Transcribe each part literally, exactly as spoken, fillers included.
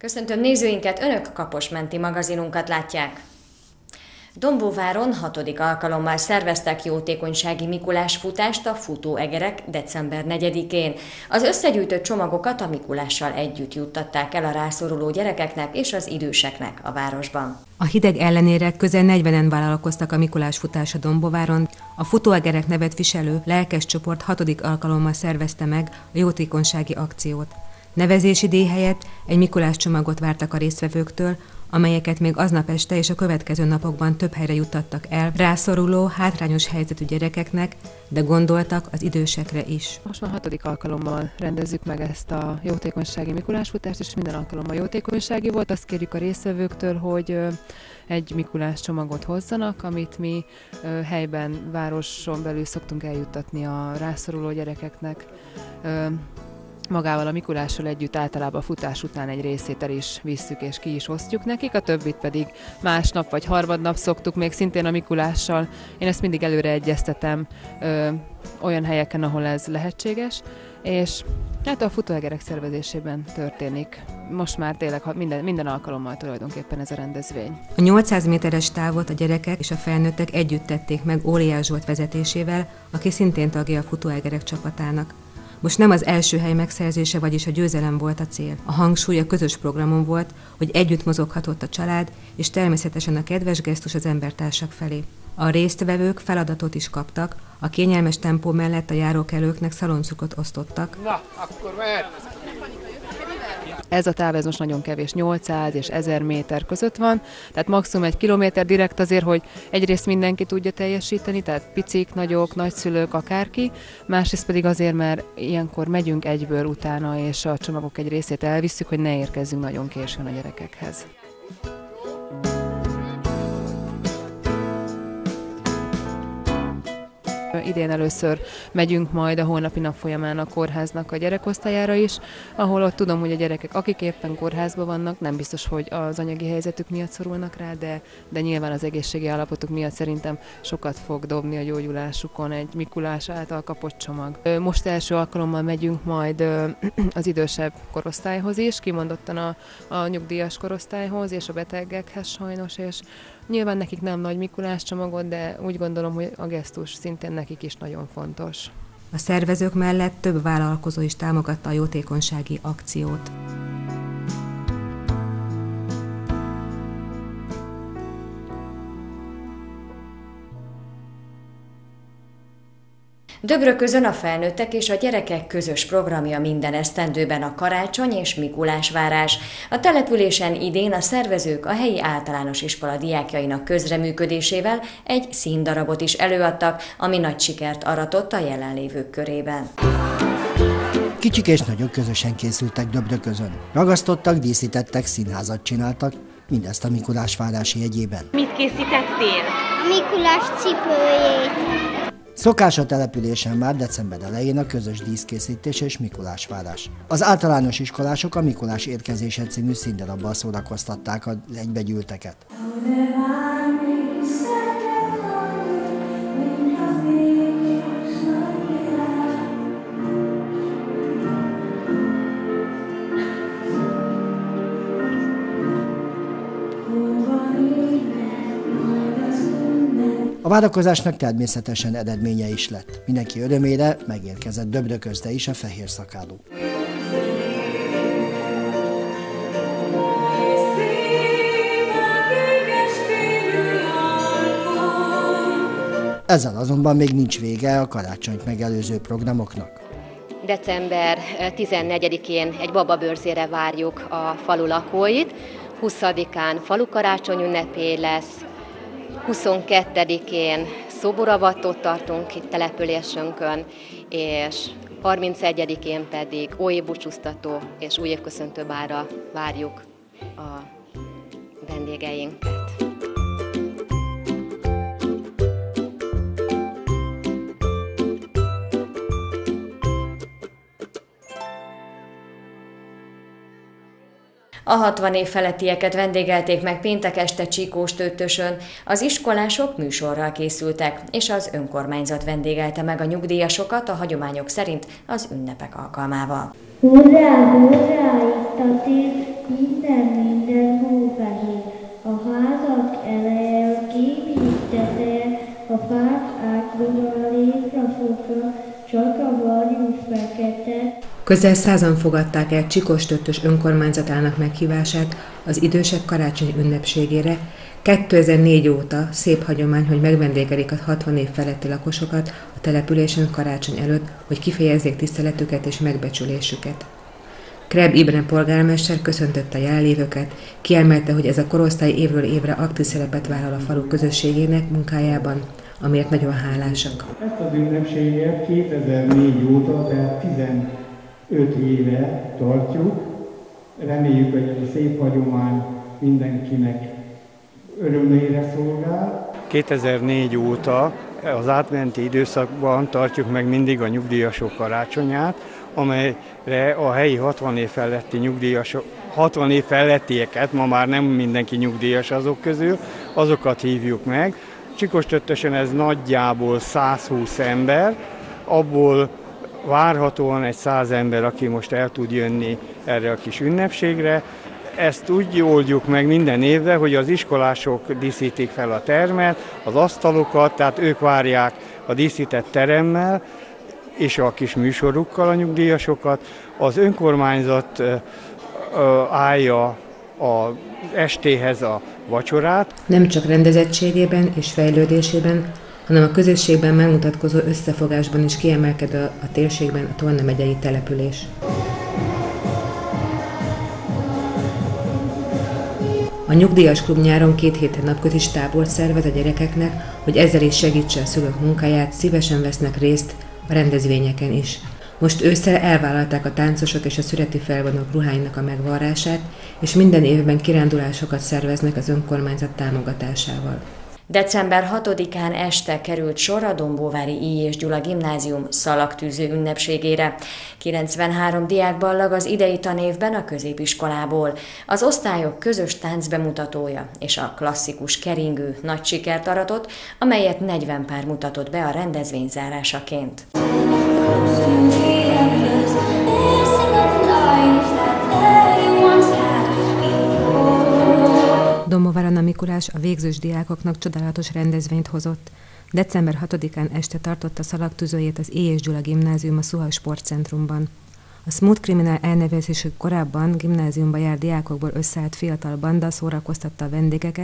Köszöntöm nézőinket, önök Kaposmenti magazinunkat látják. Dombóváron hatodik alkalommal szerveztek jótékonysági Mikulás futást a futóegerek december negyedikén. Az összegyűjtött csomagokat a Mikulással együtt juttatták el a rászoruló gyerekeknek és az időseknek a városban. A hideg ellenére közel negyvenen vállalkoztak a Mikulás futásra Dombóváron. A futóegerek nevet viselő lelkes csoport hatodik alkalommal szervezte meg a jótékonysági akciót. Nevezési díj helyett egy Mikulás csomagot vártak a résztvevőktől, amelyeket még aznap este és a következő napokban több helyre juttattak el rászoruló, hátrányos helyzetű gyerekeknek, de gondoltak az idősekre is. Most már hatodik alkalommal rendezzük meg ezt a jótékonysági Mikulás futást, és minden alkalommal jótékonysági volt. Azt kérjük a résztvevőktől, hogy egy Mikulás csomagot hozzanak, amit mi helyben, városon belül szoktunk eljuttatni a rászoruló gyerekeknek. Magával a Mikulással együtt általában a futás után egy részét el is visszük és ki is osztjuk nekik, a többit pedig másnap vagy harmadnap szoktuk még szintén a Mikulással. Én ezt mindig előre egyeztetem ö, olyan helyeken, ahol ez lehetséges, és hát a futóegerek szervezésében történik. Most már tényleg minden, minden alkalommal tulajdonképpen ez a rendezvény. A nyolcszáz méteres távot a gyerekek és a felnőttek együtt tették meg Óriás Zsolt vezetésével, aki szintén tagja a futóegerek csapatának. Most nem az első hely megszerzése, vagyis a győzelem volt a cél. A hangsúly a közös programon volt, hogy együtt mozoghatott a család, és természetesen a kedves gesztus az embertársak felé. A résztvevők feladatot is kaptak, a kényelmes tempó mellett a járókelőknek szaloncukot osztottak. Na, akkor mehet! Ez a táv ez most nagyon kevés, nyolcszáz és ezer méter között van, tehát maximum egy kilométer direkt azért, hogy egyrészt mindenki tudja teljesíteni, tehát picik, nagyok, nagyszülők, akárki, másrészt pedig azért, mert ilyenkor megyünk egyből utána, és a csomagok egy részét elvisszük, hogy ne érkezzünk nagyon későn a gyerekekhez. Idén először megyünk majd a holnapi nap folyamán a kórháznak a gyerekosztályára is, ahol ott tudom, hogy a gyerekek, akik éppen kórházban vannak, nem biztos, hogy az anyagi helyzetük miatt szorulnak rá, de, de nyilván az egészségi állapotuk miatt szerintem sokat fog dobni a gyógyulásukon egy Mikulás által kapott csomag. Most első alkalommal megyünk majd az idősebb korosztályhoz is, kimondottan a, a nyugdíjas korosztályhoz és a betegekhez sajnos, és nyilván nekik nem nagy Mikulás csomagot, de úgy gondolom, hogy a gesztus szintén nekik is nagyon fontos. A szervezők mellett több vállalkozó is támogatta a jótékonysági akciót. Döbröközön a felnőttek és a gyerekek közös programja minden esztendőben a karácsony és Mikulásvárás. A településen idén a szervezők a helyi általános iskola diákjainak közreműködésével egy színdarabot is előadtak, ami nagy sikert aratott a jelenlévők körében. Kicsik és nagyok közösen készültek Döbröközön. Ragasztottak, díszítettek, színházat csináltak, mindezt a Mikulásvárási jegyében. Mit készítettél? A Mikulás cipőjét. Szokás a településen már december elején a közös díszkészítés és Mikulásvárás. Az általános iskolások a Mikulás érkezése című színdarabbal szórakoztatták az egybegyűlteket. A várakozásnak természetesen eredménye is lett. Mindenki örömére megérkezett Döbröközre is a fehér szakálú. Ezzel azonban még nincs vége a karácsonyt megelőző programoknak. december tizennegyedikén egy bababőrzére várjuk a falu lakóit, huszadikán falukarácsony ünnepé lesz, huszonkettedikén szoboravatót tartunk itt településünkön, és harmincegyedikén pedig óévbúcsúztató és újévköszöntő bálra várjuk a vendégeinket. A hatvan év felettieket vendégelték meg péntek este Csíkóstőtösön. Az iskolások műsorral készültek, és az önkormányzat vendégelte meg a nyugdíjasokat a hagyományok szerint az ünnepek alkalmával. Hurrá, hurrá, itt a tűz, minden, minden hófehér. A házak eleje, a képig teteje, a fák ákban a létrafokra, csak a varjú fekete. Közel százan fogadták el Csikós-Töttös önkormányzatának meghívását az idősek karácsonyi ünnepségére. kétezer-négy óta szép hagyomány, hogy megvendégelik a hatvan év feletti lakosokat a településen karácsony előtt, hogy kifejezzék tiszteletüket és megbecsülésüket. Kreb Imre polgármester köszöntötte a jelenlévőket, kiemelte, hogy ez a korosztály évről évre aktív szerepet vállal a falu közösségének munkájában, amiért nagyon hálásak. Ezt az ünnepséget kétezer-négy óta, tehát tizenöt éve tartjuk. Reméljük, hogy ez a szép hagyomány mindenkinek örömére szolgál. kétezer-négy óta az átmeneti időszakban tartjuk meg mindig a nyugdíjasok karácsonyát, amelyre a helyi hatvan év feletti nyugdíjasok, hatvan év felettieket, ma már nem mindenki nyugdíjas azok közül, azokat hívjuk meg. Csikós-Töttösen ez nagyjából száz húsz ember, abból várhatóan egy száz ember, aki most el tud jönni erre a kis ünnepségre. Ezt úgy oldjuk meg minden évre, hogy az iskolások díszítik fel a termet, az asztalokat, tehát ők várják a díszített teremmel, és a kis műsorukkal a nyugdíjasokat. Az önkormányzat állja az estéhez a vacsorát. Nem csak rendezettségében és fejlődésében, hanem a közösségben megmutatkozó összefogásban is kiemelkedő a térségben a Tolna megyei település. A nyugdíjas klub nyáron két héten napközis tábort szervez a gyerekeknek, hogy ezzel is segítse a szülők munkáját, szívesen vesznek részt a rendezvényeken is. Most ősszel elvállalták a táncosok és a szüreti felvonók ruháinak a megvarrását, és minden évben kirándulásokat szerveznek az önkormányzat támogatásával. december hatodikán este került sor a Dombóvári I. és Gyula Gimnázium szalagtűző ünnepségére. kilencvenhárom diák ballag az idei tanévben a középiskolából. Az osztályok közös táncbemutatója és a klasszikus keringő nagy sikert aratott, amelyet negyven pár mutatott be a rendezvény zárásaként. Dombóváron a Mikulás a végzős diákoknak csodálatos rendezvényt hozott. december hatodikán este tartotta szalagtűzőjét az I. és Gyula Gimnázium a Szuhaj Sportcentrumban. A Smooth Criminal elnevezésű korábban gimnáziumba jár diákokból összeállt fiatal banda szórakoztatta a vendégeket,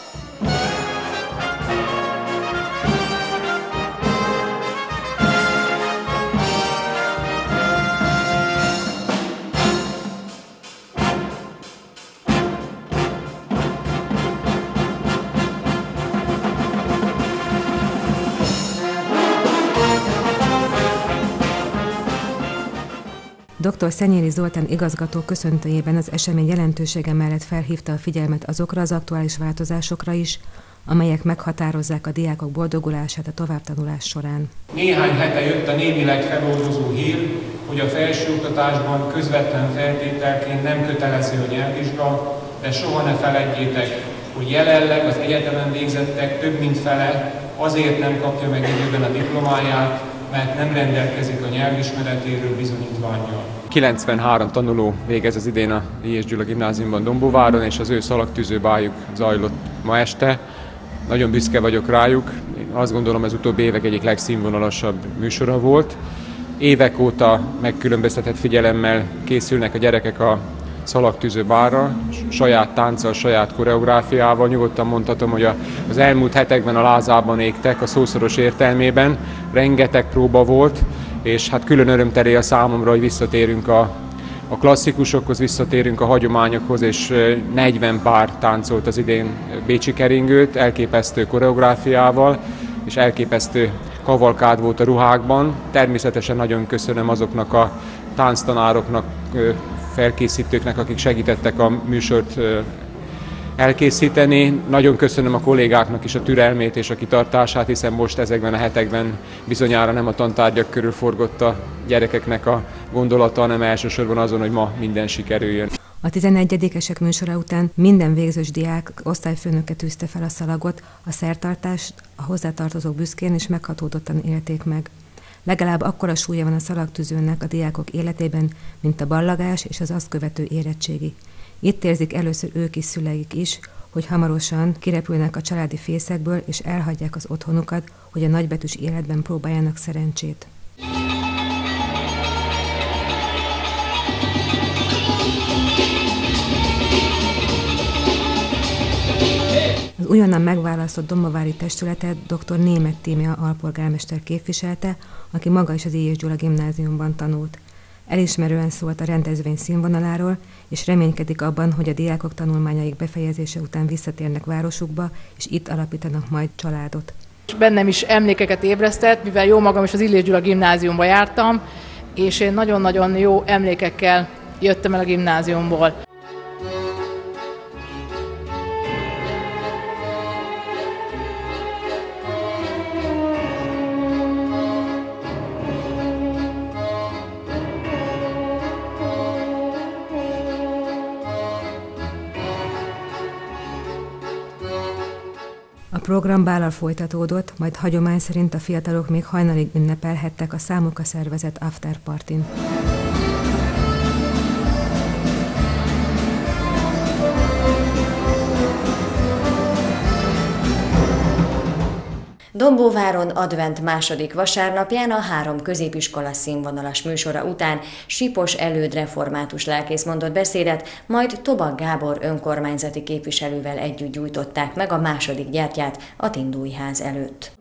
dr. Szenyéri Zoltán igazgató köszöntőjében az esemény jelentősége mellett felhívta a figyelmet azokra az aktuális változásokra is, amelyek meghatározzák a diákok boldogulását a továbbtanulás során. Néhány hete jött a némileg feloldozó hír, hogy a felsőoktatásban közvetlen feltételként nem kötelező a nyelvvizsga, de soha ne feledjétek, hogy jelenleg az egyetemen végzettek több mint fele azért nem kapja meg időben a diplomáját, mert nem rendelkezik a nyelvismeretéről bizonyítvánnyal. kilencvenhárom tanuló végez az idén a I. és Gyula Gimnáziumban Dombóváron, és az ő szalagtűző bájuk zajlott ma este. Nagyon büszke vagyok rájuk. Én azt gondolom, ez utóbbi évek egyik legszínvonalasabb műsora volt. Évek óta megkülönböztetett figyelemmel készülnek a gyerekek a szalagtűző bárra, saját tánccal, saját koreográfiával. Nyugodtan mondhatom, hogy az elmúlt hetekben a lázában égtek, a szószoros értelmében. Rengeteg próba volt, és hát külön örömteli a számomra, hogy visszatérünk a, a klasszikusokhoz, visszatérünk a hagyományokhoz, és negyven pár táncolt az idén bécsi keringőt, elképesztő koreográfiával, és elképesztő kavalkád volt a ruhákban. Természetesen nagyon köszönöm azoknak a tánctanároknak, felkészítőknek, akik segítettek a műsort elkészíteni. Nagyon köszönöm a kollégáknak is a türelmét és a kitartását, hiszen most ezekben a hetekben bizonyára nem a tantárgyak körül forgott a gyerekeknek a gondolata, hanem elsősorban azon, hogy ma minden sikerüljön. A tizenegyedikesek műsora után minden végzős diák osztályfőnöke tűzte fel a szalagot, a szertartást a hozzátartozók büszkén és meghatódottan élték meg. Legalább akkora súlya van a szalagtűzőnek a diákok életében, mint a ballagás és az azt követő érettségi. Itt érzik először ők is, szüleik is, hogy hamarosan kirepülnek a családi fészekből, és elhagyják az otthonukat, hogy a nagybetűs életben próbáljanak szerencsét. Az újonnan megválasztott dombovári testületet dr. Németh Tímea alpolgármester képviselte, aki maga is az Illyés Gyula gimnáziumban tanult. Elismerően szólt a rendezvény színvonaláról, és reménykedik abban, hogy a diákok tanulmányaik befejezése után visszatérnek városukba, és itt alapítanak majd családot. Bennem is emlékeket ébresztett, mivel jó magam is az Illyés Gyula gimnáziumba jártam, és én nagyon-nagyon jó emlékekkel jöttem el a gimnáziumból. A program bállal folytatódott, majd hagyomány szerint a fiatalok még hajnalig ünnepelhettek a számukra szervezett afterpartin. Dombóváron advent második vasárnapján a három középiskola színvonalas műsora után Sipos Előd református lelkész mondott beszédet, majd Tobak Gábor önkormányzati képviselővel együtt gyújtották meg a második gyertyát a Tindói ház előtt.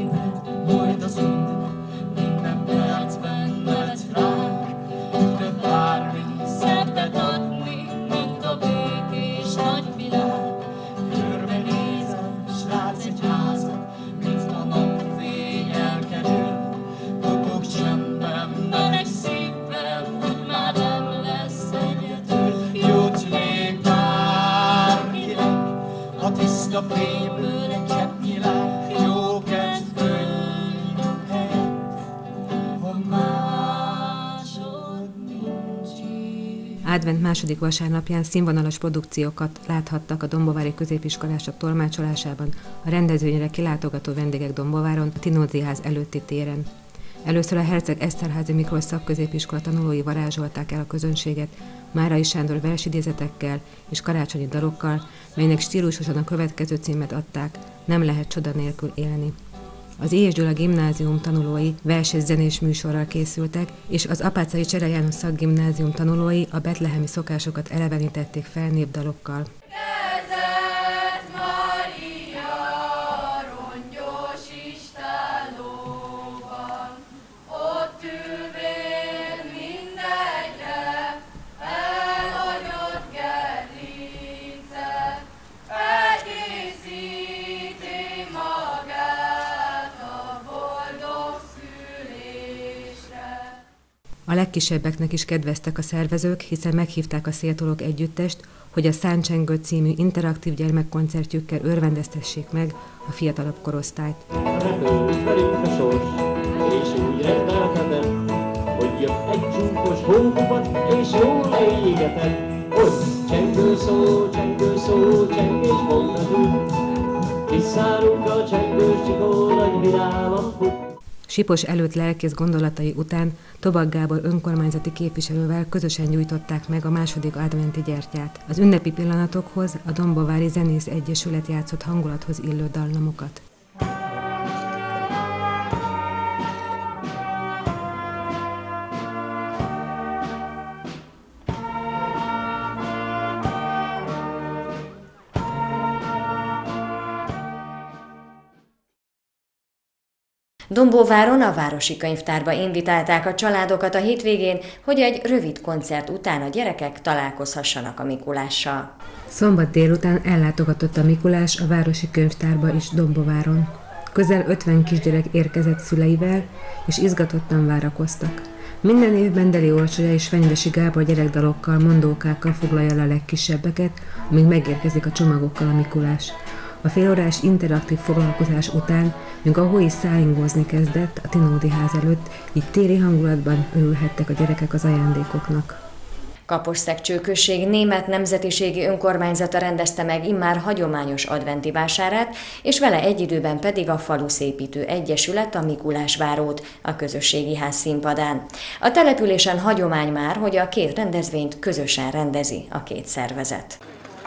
Advent második vasárnapján színvonalas produkciókat láthattak a dombovári középiskolások tolmácsolásában, a rendezvényre kilátogató vendégek Dombováron, a Tinódi ház előtti téren. Először a Herceg Eszterházy Miklós szakközépiskola tanulói varázsolták el a közönséget, Márai Sándor versidézetekkel és karácsonyi dalokkal, melynek stílusosan a következő címet adták: Nem lehet csoda nélkül élni. Az Illyés Gyula gimnázium tanulói vers- és zenés műsorral készültek, és az Apáczai Csere János Szakgimnázium tanulói a betlehemi szokásokat elevenítették fel népdalokkal. A legkisebbeknek is kedveztek a szervezők, hiszen meghívták a Széltolók együttest, hogy a Száncsengő című interaktív gyermekkoncertjükkel örvendeztessék meg a fiatalabb korosztályt. Repülünk velünk a sors, és úgy rendelkedett, hogy jött egy csúkos hókupat, és jól égetett, hogy csengő szó, csengő szó, csengés mondatú, kiszárunk a csengős csikó, nagy vidáman fut. Sipos Előd lelkész gondolatai után Tobak Gábor önkormányzati képviselővel közösen gyújtották meg a második adventi gyertyát. Az ünnepi pillanatokhoz a Dombovári Zenész Egyesület játszott hangulathoz illő dallamokat. Dombóváron a Városi Könyvtárba invitálták a családokat a hétvégén, hogy egy rövid koncert után a gyerekek találkozhassanak a Mikulással. Szombat délután ellátogatott a Mikulás a Városi Könyvtárba is Dombováron. Közel ötven kisgyerek érkezett szüleivel, és izgatottan várakoztak. Minden évben Deli Orsolya és Fenyvesi Gábor gyerekdalokkal, mondókákkal foglalja le a legkisebbeket, amíg megérkezik a csomagokkal a Mikulás. A félórás interaktív foglalkozás után még a hó is száingozni kezdett a Tinódi ház előtt, így téli hangulatban örülhettek a gyerekek az ajándékoknak. Kaposszegcső község német nemzetiségi önkormányzata rendezte meg immár hagyományos adventi vásárát, és vele egy időben pedig a Faluszépítő Egyesület a Mikulásvárót a közösségi ház színpadán. A településen hagyomány már, hogy a két rendezvényt közösen rendezi a két szervezet.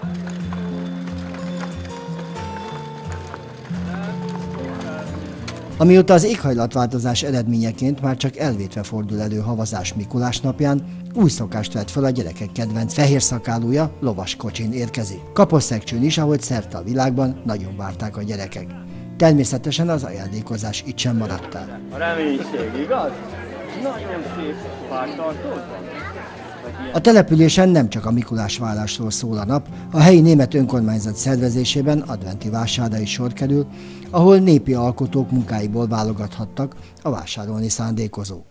Amióta az éghajlatváltozás eredményeként már csak elvétve fordul elő havazás Mikulás napján, új szokást vett fel a gyerekek kedvenc fehér szakálúja, lovaskocsin érkezik. Kaposszegcsőn is, ahogy szerte a világban, nagyon várták a gyerekek. Természetesen az ajándékozás itt sem maradt el. A reménység, igaz? Nagyon szép pártartód van. A településen nem csak a Mikulásvárásról szól a nap, a helyi német önkormányzat szervezésében adventi vásárra is sor kerül, ahol népi alkotók munkáiból válogathattak a vásárolni szándékozók.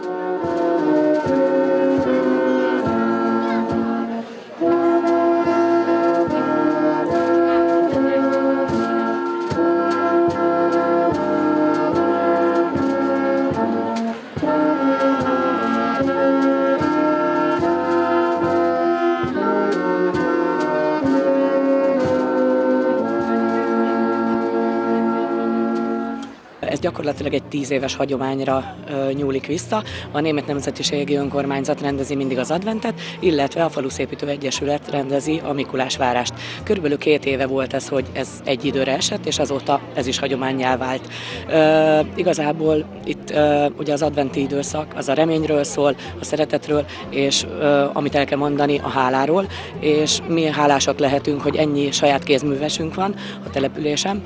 Ez gyakorlatilag egy tíz éves hagyományra ö, nyúlik vissza. A Német Nemzetiségi Önkormányzat rendezi mindig az adventet, illetve a Faluszépítő Egyesület rendezi a Mikulásvárást. Körülbelül két éve volt ez, hogy ez egy időre esett, és azóta ez is hagyománnyá vált. Ö, igazából itt ö, ugye az adventi időszak az a reményről szól, a szeretetről, és ö, amit el kell mondani, a háláról, és mi hálásak lehetünk, hogy ennyi saját kézművesünk van a településen.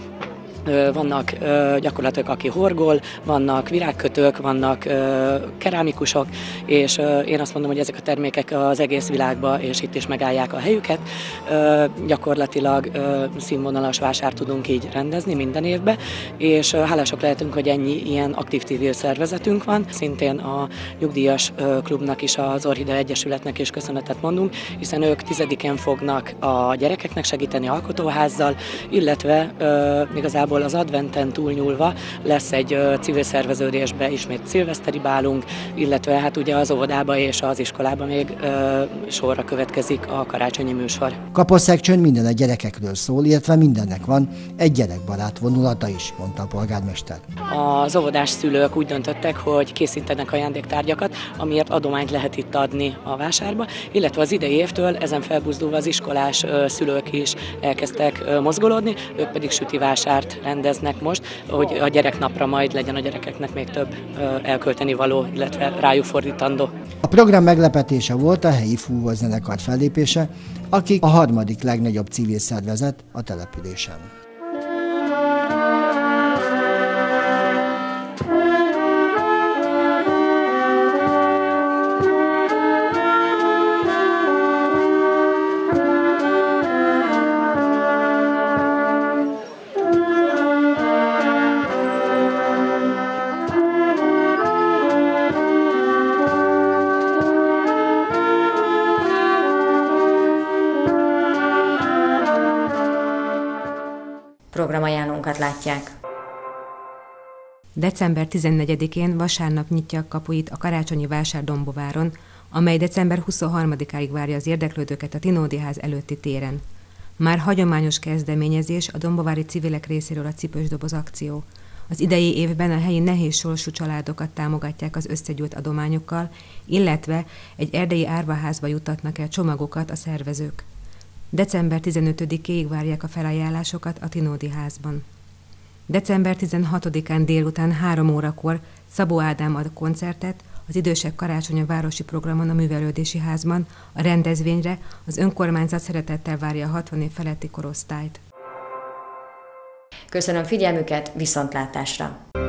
Vannak gyakorlatilag, aki horgol, vannak virágkötők, vannak kerámikusok, és én azt mondom, hogy ezek a termékek az egész világban, és itt is megállják a helyüket. Gyakorlatilag színvonalas vásárt tudunk így rendezni minden évben, és hálásak lehetünk, hogy ennyi ilyen aktív civil szervezetünk van. Szintén a nyugdíjas klubnak is, az Orchidea Egyesületnek is köszönetet mondunk, hiszen ők tizedikén fognak a gyerekeknek segíteni alkotóházzal, illetve igazából az adventen túlnyúlva lesz egy uh, civil szerveződésbe ismét szilveszteri bálunk, illetve hát ugye az óvodába és az iskolába még uh, sorra következik a karácsonyi műsor. Kaposszegcsőn minden a gyerekekről szól, illetve mindennek van egy gyerekbarát vonulata is, mondta a polgármester. Az óvodás szülők úgy döntöttek, hogy készítenek ajándéktárgyakat, amiért adományt lehet itt adni a vásárba, illetve az idei évtől ezen felbuzdulva az iskolás uh, szülők is elkezdtek uh, mozgolódni, ők pedig süti vásárt rendeznek most, hogy a gyereknapra majd legyen a gyerekeknek még több elkölteni való, illetve rájuk fordítandó. A program meglepetése volt a helyi fúvó zenekar fellépése, akik a harmadik legnagyobb civil szervezet a településen. Programajánlónkat látják. december tizennegyedikén vasárnap nyitja a kapuit a karácsonyi vásár Dombováron, amely december huszonharmadikáig várja az érdeklődőket a Tinódi ház előtti téren. Már hagyományos kezdeményezés a dombovári civilek részéről a Cipősdoboz akció. Az idei évben a helyi nehéz sorsú családokat támogatják az összegyűjt adományokkal, illetve egy erdélyi árvaházba juttatnak el csomagokat a szervezők. december tizenötödikéig várják a felajánlásokat a Tinódi házban. december tizenhatodikán délután három órakor Szabó Ádám ad koncertet az Idősek karácsonya városi programon a Művelődési Házban. A rendezvényre az önkormányzat szeretettel várja a hatvan év feletti korosztályt. Köszönöm figyelmüket, viszontlátásra!